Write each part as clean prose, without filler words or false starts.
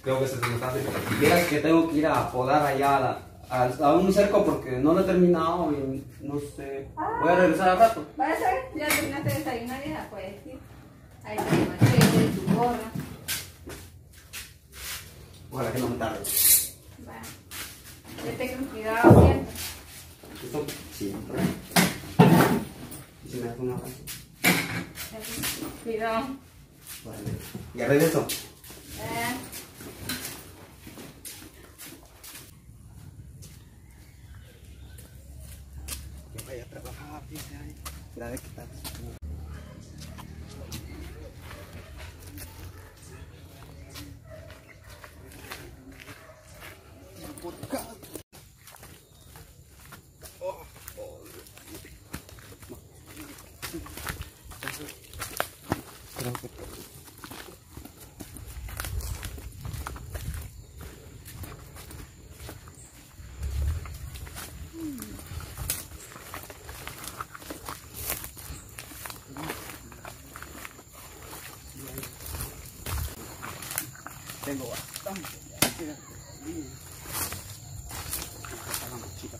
creo que se me está haciendo. Vieras que tengo que ir a podar allá a un cerco porque no lo he terminado y no sé. Voy a regresar al rato. ¿Vas a ver? Ya terminaste de desayunar, ya puedes ir. Ahí está tu machete, tu gorra. Ojalá que no me tarde. Va. Vete con cuidado siempre. Esto siempre. Y si me hace una cosa. Cuidado. Vale. ¿Ya regreso? Que vaya a trabajar, dice ahí. La de quitar. Por acá. Creo que tengo bastante. La mochila.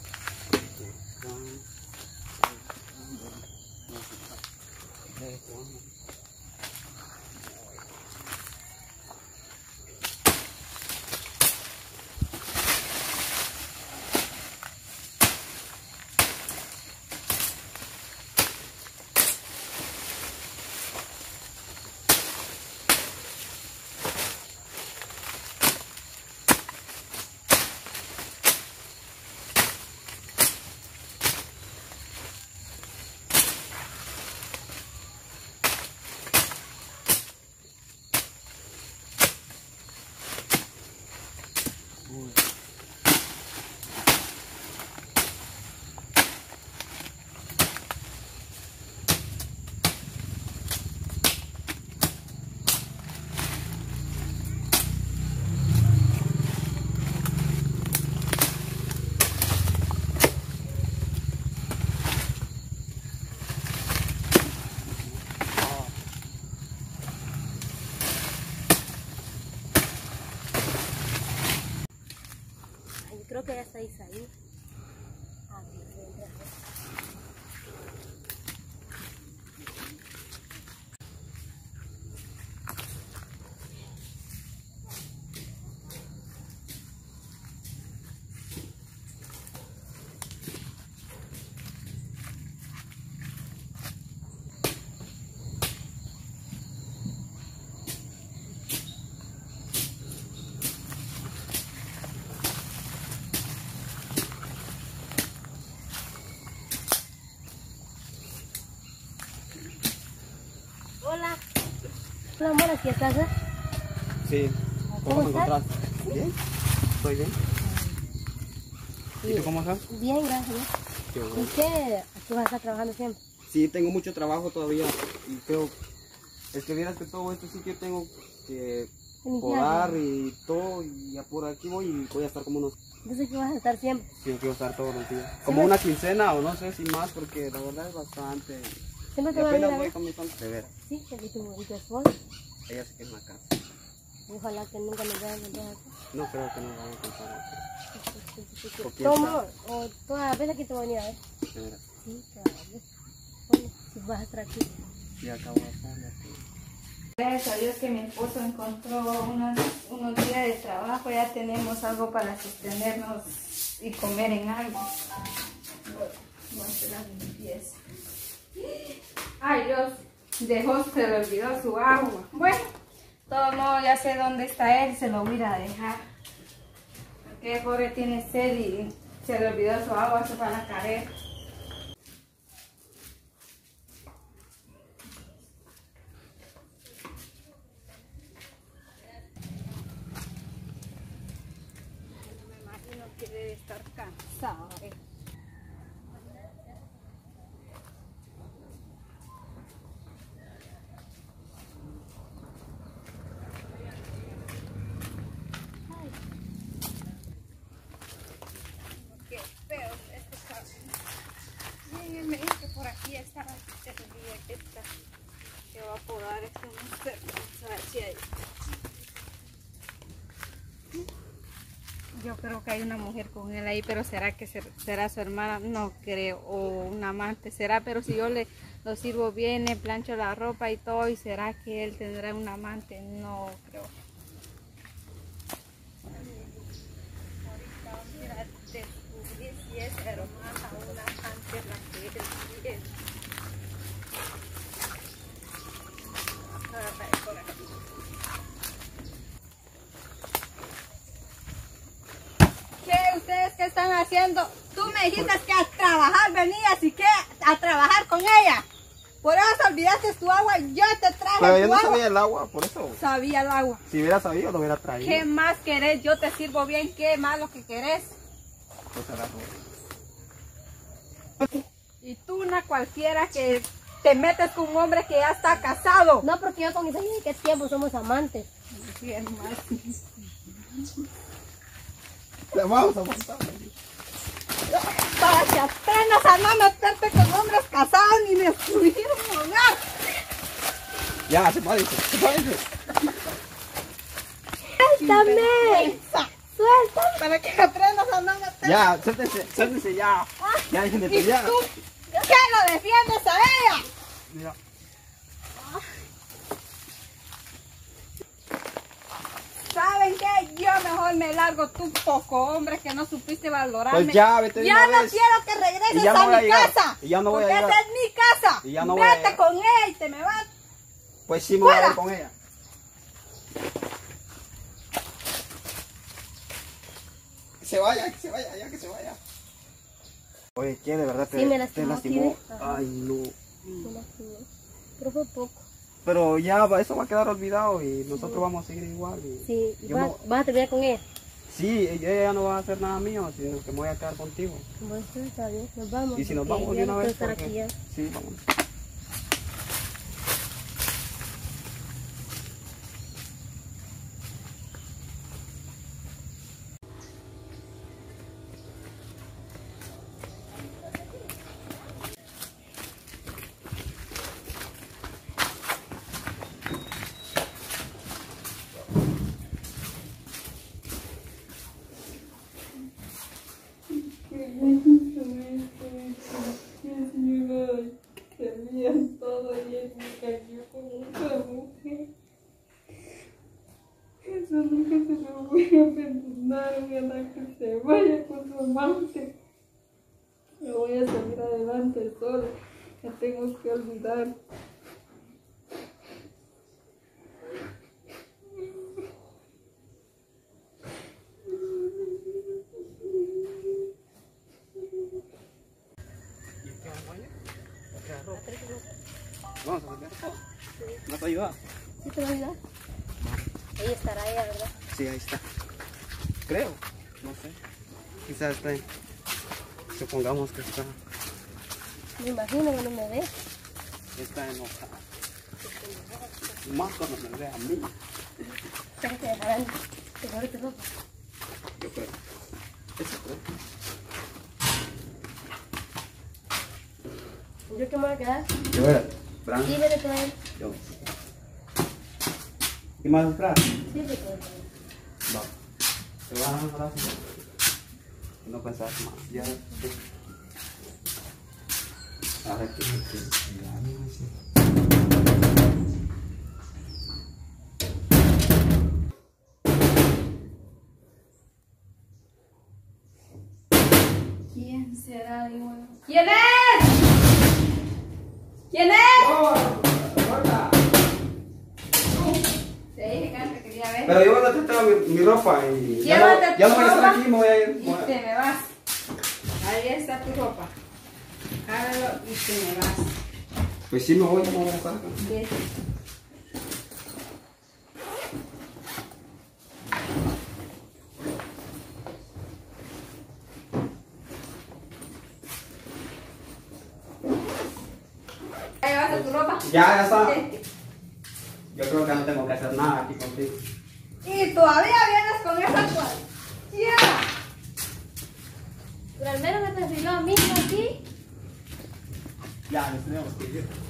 Creo que ya está ahí. Hola. Hola, amor, ¿aquí estás? Sí. ¿Cómo me estás? encontrás? ¿Bien? ¿Estoy bien? ¿Y tú cómo estás? Bien, gracias. Qué bueno. ¿Y qué? ¿Aquí vas a estar trabajando siempre? Sí, tengo mucho trabajo todavía y creo, es que vieras que todo este sitio tengo que podar y todo y ya por aquí voy a estar como unos... Entonces, ¿qué vas a estar siempre? Sí, quiero estar todos los días. Como una quincena o no sé si más porque la verdad es bastante. ¿Siempre Y te va a apenas ir voy comenzando de veras. Sí, y tu esposa. Ella se queda en la casa. Ojalá que nunca nos vayan a encontrar aquí. No creo que nos vayan a encontrar aquí. ¿Cómo? ¿O todas las veces que te voy a venir a ver? De veras. Sí, todas las veces. Bueno, si vas a estar aquí. Y acabo de estar aquí. Gracias a Dios que mi esposo encontró unos días de trabajo, ya tenemos algo para sostenernos y comer en algo. Voy a hacer la limpieza. Ay Dios, se le olvidó su agua. Bueno, de todos modos ya sé dónde está él, se lo voy a ir a dejar. Porque el pobre tiene sed y se le olvidó su agua, se va a la carrera. Que debe estar cansado. Qué feo este carro. Y me dijo que por aquí estaba esta que va a podar esto, no sé, vamos a ver si hay. Yo creo que hay una mujer con él ahí, pero ¿será que será su hermana? No creo, o un amante será, pero si yo lo sirvo bien, le plancho la ropa y todo, ¿y será que él tendrá un amante? No creo. Ahorita voy a descubrir si es hermana o una amante la que él tiene. Por aquí. ¿Qué? ¿Ustedes qué están haciendo? Tú me dijiste que a trabajar venías y que a trabajar con ella. Por eso olvidaste tu agua y yo te traje Pero yo tu no agua. sabía el agua, por eso. Sabía el agua. Si hubiera sabido, lo hubiera traído. ¿Qué más querés? Yo te sirvo bien. ¿Qué más lo que querés? Pues agarro. Y tú una cualquiera que te metes con un hombre que ya está casado. No, porque yo con esa de qué tiempo somos amantes. Sí, hermano. Le vamos a aguantar. Para que aprendas a no meterte con hombres casados ni destruir un hogar. Ya, se parece, se parece. ¡Suéltame! ¡Suéltame! Para que aprendas a no meterte. Ya, suéltese ya. Ya dejen de ¿Y pelear. tú qué lo defiendes a ella? Mira. ¿Saben qué? Yo mejor me largo, tú poco hombre que no supiste valorarme. Pues ya, vete de Ya una no vez. quiero que regreses Y ya no a voy a mi llegar. casa. Y ya no voy a porque llegar. esta es mi casa. Y ya no voy a Vete llegar. con ella y te me vas. Pues sí me voy a ¡Fuera! ir con ella. Que se vaya, ya que se vaya. Oye, ¿qué? De verdad Sí, me te lastimó, lastimó. ¿sí? Ajá. Ay, no. Me lastimó. Pero fue poco. Pero ya eso va a quedar olvidado y nosotros vamos a seguir igual. Y Sí, yo no- ¿vas a terminar con ella? Sí, ella ya no va a hacer nada mío, sino que me voy a quedar contigo. Bueno, está bien, nos vamos. Y si nos porque vamos ya de una no vez, quiero estar porque- aquí ya. Sí, vamos. Querían todo y él me cayó con otra mujer. Eso nunca se lo voy a perdonar, voy a dar que se vaya con su amante. Yo voy a salir adelante sola, me tengo que olvidar. Vamos a sacar todo. ¿Nos ayuda? ¿Sí te va a ayudar? Ahí estará ella, ¿verdad? Sí, ahí está. Creo, no sé. Quizás está. Supongamos que está. Me imagino que no me ve. Está enojada. Más cuando me ve a mí. Sabes que dejarán que sobre tu ropa. Yo creo. Eso creo. ¿Yo qué me voy a quedar? Yo voy a. Fran. Sí, vete con él. Yo. ¿Qué más, Fran? Sí, vete con él. Va. Te vas a dar un abrazo. No pensás más. Ya. A ver qué. ¿Quién será? Digo yo. ¿Quién es? ¿Quién es? Te dije que antes quería ver. Pero yo no te tengo mi ropa y Llévate ya tu no voy a estar ropa aquí, me voy a ir. y te me vas. Ahí está tu ropa. Hágalo y te me vas. Pues sí me voy, no voy a estar acá. Vete. ¿Ya llevaste tu ropa? Ya está. Vete. Yo creo que no tengo que hacer nada aquí contigo. Y todavía vienes con esa cualquiera. Pero al menos me perfiló a mí, ¿no? Aquí. Ya, nos tenemos que ir.